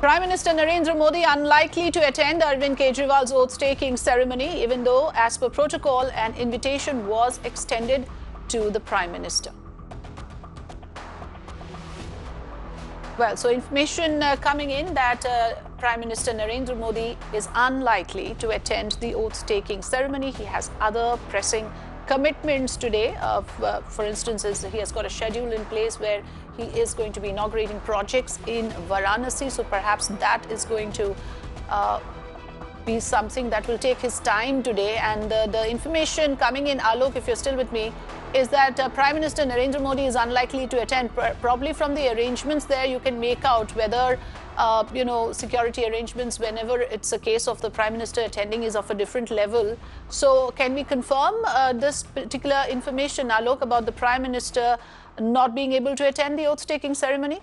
Prime Minister Narendra Modi unlikely to attend Arvind Kejriwal's oath-taking ceremony, even though, as per protocol, an invitation was extended to the Prime Minister. Well, so information coming in that Prime Minister Narendra Modi is unlikely to attend the oath-taking ceremony. He has other pressing commitments today. For instance, he has got a schedule in place where he is going to be inaugurating projects in Varanasi. So perhaps that is going to be something that will take his time today. And the information coming in, Alok, if you're still with me, is that Prime Minister Narendra Modi is unlikely to attend. Probably from the arrangements there, you can make out whether security arrangements, whenever it's a case of the Prime Minister attending, is of a different level. So can we confirm this particular information, Alok, about the Prime Minister not being able to attend the oath-taking ceremony?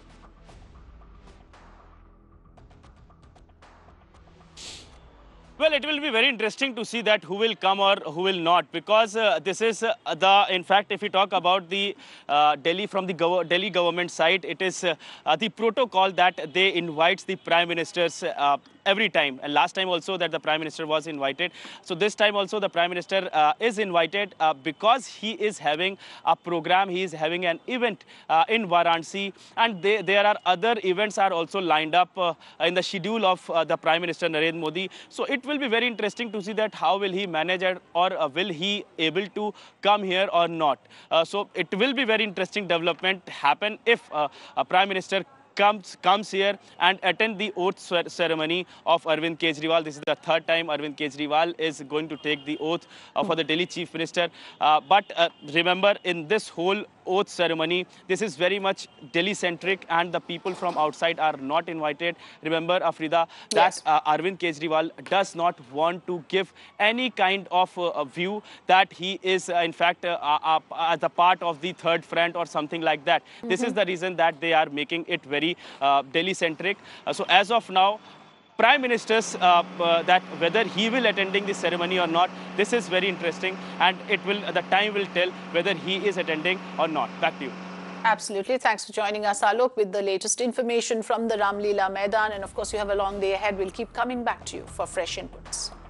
Well, it will be very interesting to see that who will come or who will not, because this is in fact, if we talk about the Delhi from the Delhi government side, it is the protocol that they invite the Prime Ministers every time. And last time also that the Prime Minister was invited. So this time also the Prime Minister is invited because he is having a program, he is having an event in Varanasi, and there are other events are also lined up in the schedule of the Prime Minister Narendra Modi. So it will be very interesting to see that how will he manage it, or will he able to come here or not. So it will be very interesting development happen if a Prime Minister comes here and attend the oath ceremony of Arvind Kejriwal. This is the third time Arvind Kejriwal is going to take the oath for the Delhi Chief Minister. But remember, in this whole oath ceremony, this is very much Delhi-centric, and the people from outside are not invited. Remember, Afrida, that Arvind Kejriwal does not want to give any kind of view that he is, in fact, as a part of the third front or something like that. This is the reason that they are making it very Delhi-centric. So as of now, Prime Ministers, that whether he will attending the ceremony or not, this is very interesting, and the time will tell whether he is attending or not. Back to you. Absolutely. Thanks for joining us, Alok, with the latest information from the Ramlila Maidan. And of course, you have a long day ahead. We'll keep coming back to you for fresh inputs.